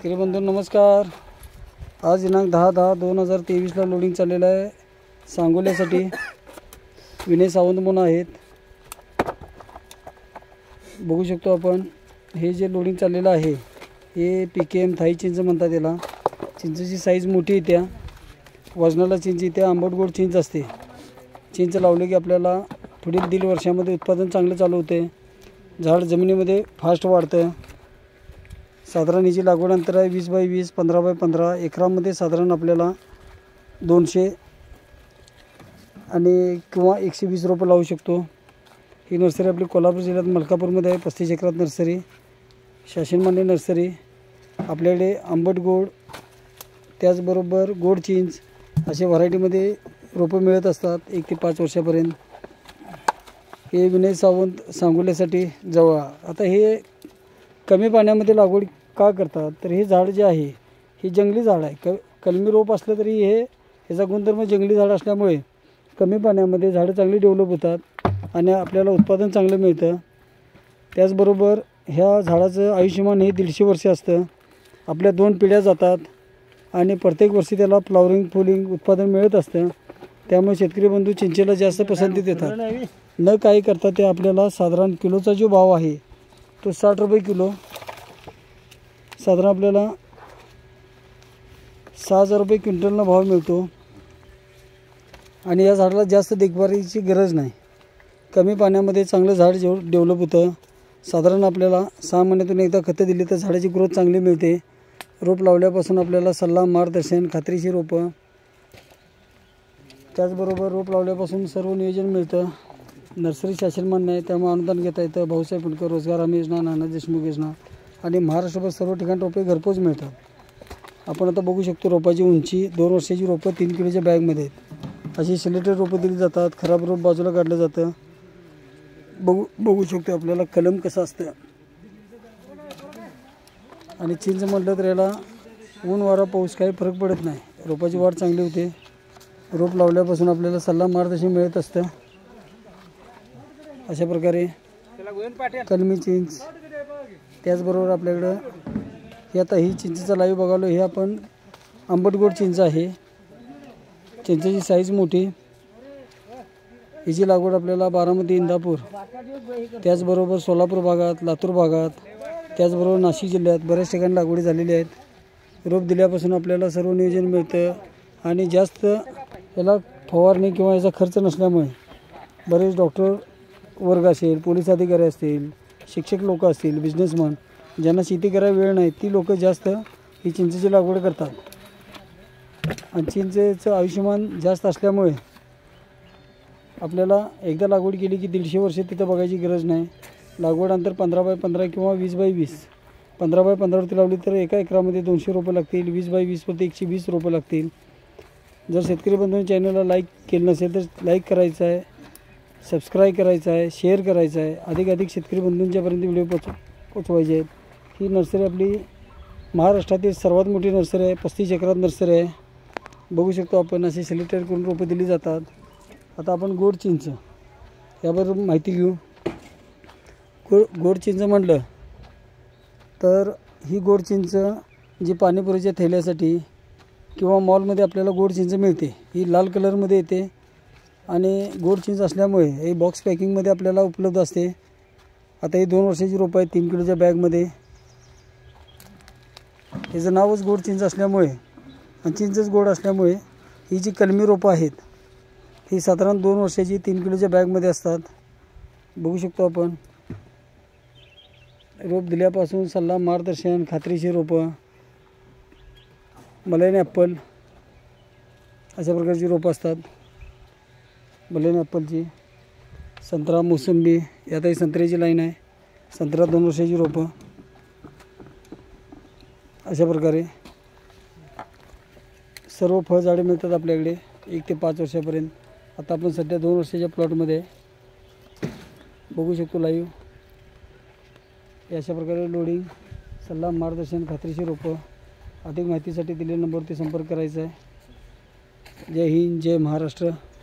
शेतकरी बंधू नमस्कार। आज दिनांक 10/10/2023ला लोडिंग चाललेलं आहे सांगोल्यासाठी। विनय सावंत म्हणून आहेत, बघू शकतो आपण। हे जे लोडिंग चाललेलं आहे हे PKM थाई चिंच म्हणतात याला। चिंचेची साईज मोठी येते, वजनाला चिंच येते, आंबट गोड चिंच असते। चिंच लावले की आपल्याला पुढील 1.5 वर्षामध्ये उत्पादन चांगले चालू होते। झाड जमिनीमध्ये फास्ट वाढतं। साधारण याची लागवड अंतर आहे 20 बाय 20, 15 बाय 15। एकरामध्ये साधारण आपल्याला 200 आणि किंवा 120 रोपं लावू शकतो। ही नर्सरी आपली कोल्हापूर जिल्ह्यात मलकापूरमध्ये आहे। 35 एकरात नर्सरी, शासनमान्य नर्सरी। आपल्याकडे आंबट गोड त्याचबरोबर गोड चिंच अशा व्हरायटीमध्ये रोपं मिळत असतात 1 ते 5 वर्षापर्यंत। हे विनय सावंत सांगोल्यासाठी जवळ। आता हे कमी पाण्यामध्ये लागवड का करतात तर हे झाड जे आहे हे जंगली झाड आहे। कलमी रोप असलं तरी हे याचा गुणधर्म जंगली झाड असल्यामुळे कमी पाण्यामध्ये झाडं चांगली डेव्हलप होतात आणि आपल्याला उत्पादन चांगलं मिळतं। त्याचबरोबर ह्या झाडाचं आयुष्यमान हे 150 वर्ष असतं। आपल्या 2 पिढ्या जातात आणि प्रत्येक वर्षी त्याला फ्लॉवरिंग फुलिंग उत्पादन मिळत असतं। त्यामुळे शेतकरी बंधू चिंचेला जास्त पसंती देतात। न काही करता ते आपल्याला साधारण किलोचा जो भाव आहे तो 60 रुपये किलो, साधारण आपल्याला 6000 रुपये क्विंटलना भाव मिळतो। आणि या झाडाला जास्त देखभालीची गरज नाही, कमी पाण्यामध्ये चांगलं झाड डेव्हलप होतं। साधारण आपल्याला 6 महिन्यातून एकदा खतं दिली तर झाडाची ग्रोथ चांगली मिळते। रोप लावल्यापासून आपल्याला सल्ला मार्गदर्शन खात्रीशीर रोपं, त्याचबरोबर रोप लावल्यापासून सर्व नियोजन मिळतं। नर्सरी शासनमान्य आहे त्यामुळे अनुदान घेता येतं। भाऊसाहेब फुंडकर रोजगार हमी योजना, नाना देशमुख योजना आणि महाराष्ट्रभर सर्व ठिकाणी रोपे घरपोच मिळतात। आपण आता बघू शकतो रोपाची उंची 2 वर्षाची रोपं 3 किलोच्या बॅगमध्ये आहेत। अशी सिलेक्टेड रोपं दिली जातात। खराब रोप बाजूला काढलं जातं। बघू शकतो आपल्याला कलम कसं असतं। आणि चिंच म्हटलं तर याला ऊन वारा पाऊस काही फरक पडत नाही, रोपाची वाढ चांगली होते। रोप लावल्यापासून आपल्याला सल्ला मार्गदर्शन मिळत असतं। अशा प्रकारे कलमी चिंच, त्याचबरोबर आपल्याकडं हे आता ही चिंचेचा लाईव्ह बघालो। हे आपण आंबट गोड चिंच आहे। चिंचेची साईज मोठी। हिची लागवड आपल्याला बारामती, इंदापूर, त्याचबरोबर सोलापूर भागात, लातूर भागात, त्याचबरोबर नाशिक जिल्ह्यात बऱ्याच ठिकाणी लागवडी झालेली आहेत। रोप दिल्यापासून आपल्याला सर्व नियोजन मिळतं आणि जास्त याला फवारणी किंवा याचा खर्च नसल्यामुळे बरेच डॉक्टर वर्ग असेल, पोलीस अधिकारी असतील, शिक्षक लोक असतील, बिझनेसमन ज्यांना शेती करायला वेळ नाही ती लोक जास्त ही चिंचेची लागवड करतात। आणि चिंचेचं आयुष्यमान जास्त असल्यामुळे आपल्याला एकदा लागवड केली की 150 वर्ष तिथं बघायची गरज नाही। लागवड अंतर 15 बाय 15 किंवा 20 बाय 20। 15 बाय 15 वरती लावली तर एका एकरामध्ये 200 रोपं लागतील। 20 बाय 20 वरती 120 रोपं लागतील। जर शेतकरी बंधूंनी चॅनलला लाईक केलं नसेल तर लाईक करायचं आहे, सबस्क्राईब करायचं आहे, शेअर करायचं आहे। अधिकाधिक शेतकरी बंधूंच्यापर्यंत व्हिडिओ पोचवायचे आहेत। ही नर्सरी आपली महाराष्ट्रातील सर्वात मोठी नर्सरी आहे। 35 एकरात नर्सरी आहे। बघू शकतो आपण अशी सिलेक्टेड करून रोपं दिली जातात। आता आपण गोड चिंच याबद्दल माहिती घेऊ। गोड चिंच म्हटलं तर ही गोड चिंच जी पाणीपुरीच्या थैल्यासाठी किंवा मॉलमध्ये आपल्याला गोड चिंच मिळते। ही लाल कलरमध्ये येते आणि गोड चिंच असल्यामुळे हे बॉक्स पॅकिंगमध्ये आपल्याला उपलब्ध असते। आता ही 2 वर्षाची रोपं आहेत 3 किलोच्या बॅगमध्ये। याचं नावच गोड चिंच असल्यामुळे आणि चिंचच गोड असल्यामुळे ही जी कलमी रोपं आहेत ही साधारण 2 वर्षाची 3 किलोच्या बॅगमध्ये असतात। बघू शकतो आपण रोप दिल्यापासून सल्ला मार्गदर्शन खात्रीशीर रोपं, मलैन ॲपल अशा प्रकारची रोपं असतात। मलैन ॲपलची, संत्रा, मोसंबी, यातही संत्र्याची लाईन आहे। संत्रा 2 वर्षाची रोपं अशा प्रकारे सर्व फळझाडे मिळतात आपल्याकडे 1 ते 5 वर्षापर्यंत। आता आपण सध्या 2 वर्षाच्या प्लॉटमध्ये बघू शकतो लाईव्ह। अशा प्रकारे लोडिंग, सल्ला मार्गदर्शन खात्रीशीर रोपं। अधिक माहितीसाठी दिलेल्या नंबरवरती संपर्क करायचा आहे। जय हिंद, जय महाराष्ट्र।